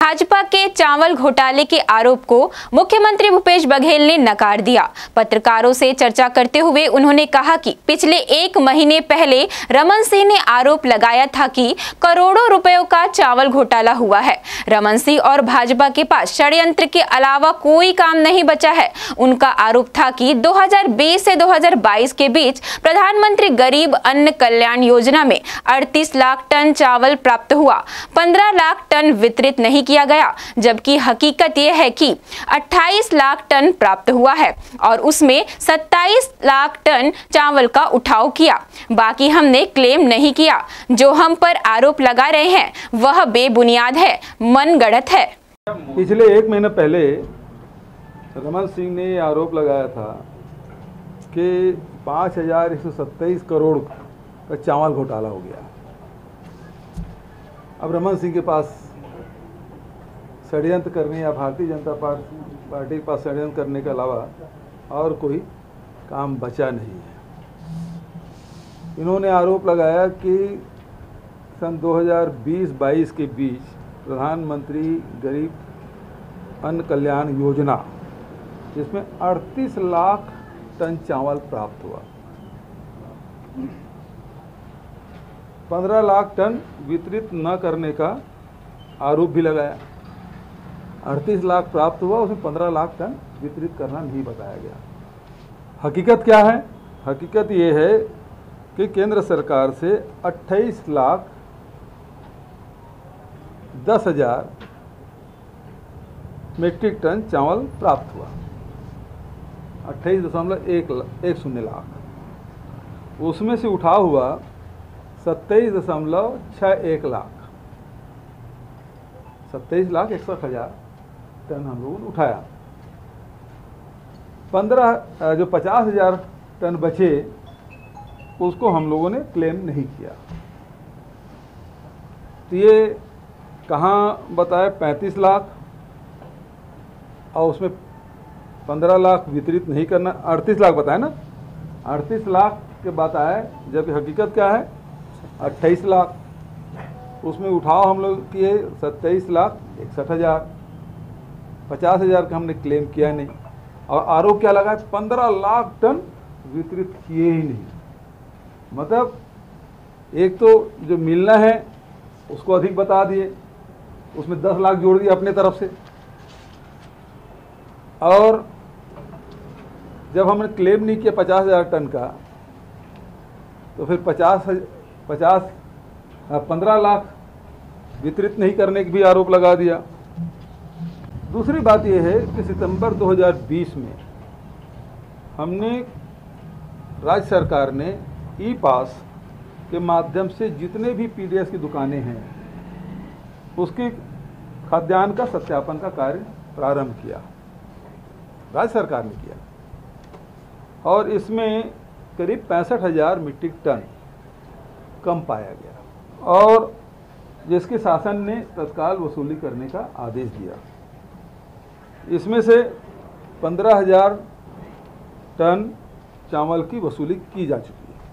भाजपा के चावल घोटाले के आरोप को मुख्यमंत्री भूपेश बघेल ने नकार दिया। पत्रकारों से चर्चा करते हुए उन्होंने कहा कि पिछले 1 महीने पहले रमन सिंह ने आरोप लगाया था कि करोड़ों रुपयों का चावल घोटाला हुआ है। रमन सिंह और भाजपा के पास षड्यंत्र के अलावा कोई काम नहीं बचा है। उनका आरोप था कि 2020 से 2022 के बीच प्रधानमंत्री गरीब अन्न कल्याण योजना में 38 लाख टन चावल प्राप्त हुआ, 15 लाख टन वितरित नहीं किया गया, जबकि हकीकत यह है कि 28 लाख टन प्राप्त हुआ है और उसमें 27 लाख टन चावल का उठाव किया। बाकी हमने क्लेम नहीं किया। जो हम पर आरोप लगा रहे हैं वह बेबुनियाद है, मनगढ़ंत है। पिछले 1 महीने पहले रमन सिंह ने आरोप लगाया था कि 5127 करोड़ का चावल घोटाला हो गया। अब रमन सिंह के पास षड्यंत्र करने या भारतीय जनता पार्टी के पास षड्यंत्र करने के अलावा और कोई काम बचा नहीं है। इन्होंने आरोप लगाया कि सन 2020-22 के बीच प्रधानमंत्री गरीब अन्न कल्याण योजना, जिसमें 38 लाख टन चावल प्राप्त हुआ, 15 लाख टन वितरित न करने का आरोप भी लगाया। 38 लाख प्राप्त हुआ, उसमें 15 लाख टन वितरित करना नहीं बताया गया। हकीकत क्या है? हकीकत ये है कि केंद्र सरकार से 28 लाख 10,000 मीट्रिक टन चावल प्राप्त हुआ, 28.10 लाख। उसमें से उठाव हुआ 27.61 लाख, 27,61,000 टन हम लोगों ने उठाया। 50,000 टन बचे उसको हम लोगों ने क्लेम नहीं किया। तो ये कहाँ बताए 35 लाख और उसमें 15 लाख वितरित नहीं करना, 38 लाख बताया ना, 38 लाख के बताए, जबकि हकीकत क्या है 28 लाख। उसमें उठाव हम लोग किए 27,61,000, 50,000 का हमने क्लेम किया नहीं। और आरोप क्या लगा? 15 लाख टन वितरित किए ही नहीं। मतलब एक तो जो मिलना है उसको अधिक बता दिए, उसमें 10 लाख जोड़ दिए अपने तरफ से, और जब हमने क्लेम नहीं किया 50,000 टन का, तो फिर 15 लाख वितरित नहीं करने की भी आरोप लगा दिया। दूसरी बात यह है कि सितंबर 2020 में हमने, राज्य सरकार ने ई पास के माध्यम से जितने भी पीडीएस की दुकानें हैं उसके खाद्यान्न का सत्यापन का कार्य प्रारंभ किया, राज्य सरकार ने किया, और इसमें करीब 65,000 मीट्रिक टन कम पाया गया और जिसके शासन ने तत्काल वसूली करने का आदेश दिया। इसमें से 15,000 टन चावल की वसूली की जा चुकी है।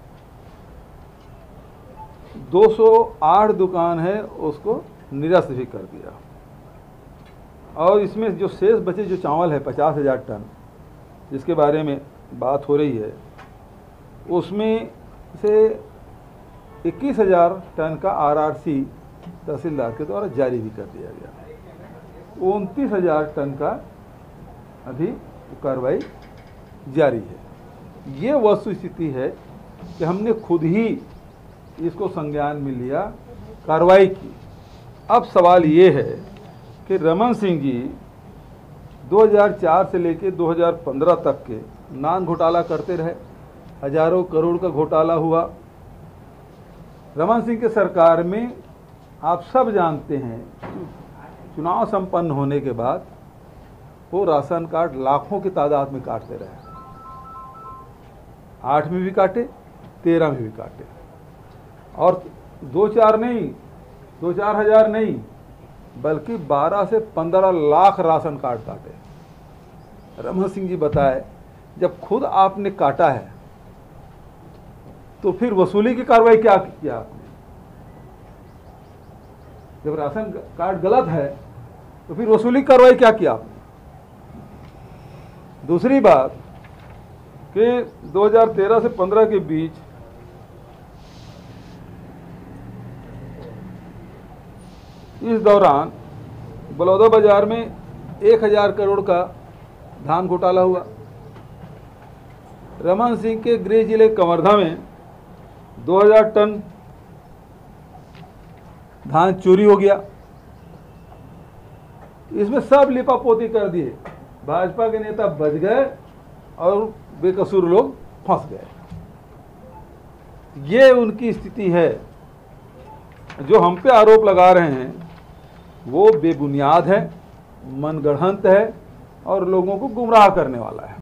208 दुकान है उसको निरस्त भी कर दिया, और इसमें जो शेष बचे जो चावल है 50,000 टन जिसके बारे में बात हो रही है, उसमें से 21,000 टन का आरआरसी तहसीलदार के द्वारा जारी भी कर दिया गया। 29,000 टन का अभी कार्रवाई जारी है। ये वस्तुस्थिति है कि हमने खुद ही इसको संज्ञान में लिया, कार्रवाई की। अब सवाल ये है कि रमन सिंह जी 2004 से लेकर 2015 तक के नान घोटाला करते रहे, हजारों करोड़ का घोटाला हुआ। रमन सिंह के सरकार में आप सब जानते हैं, चुनाव संपन्न होने के बाद वो राशन कार्ड लाखों की तादाद में काटते रहे, 8 में भी काटे, 13 में भी काटे, और 2-4 हजार नहीं बल्कि 12 से 15 लाख राशन कार्ड काटे। रमन सिंह जी बताए, जब खुद आपने काटा है तो फिर वसूली की कार्रवाई क्या किया आपने? जब राशन कार्ड गलत है तो फिर वसूली कार्रवाई क्या किया आपने? दूसरी बात कि 2013 से 15 के बीच इस दौरान बलौदा बाजार में 1000 करोड़ का धान घोटाला हुआ। रमन सिंह के गृह जिले कवर्धा में 2000 टन धान चोरी हो गया। इसमें सब लिपापोती कर दिए, भाजपा के नेता बच गए और बेकसूर लोग फंस गए। ये उनकी स्थिति है। जो हम पे आरोप लगा रहे हैं वो बेबुनियाद है, मनगढ़ंत है और लोगों को गुमराह करने वाला है।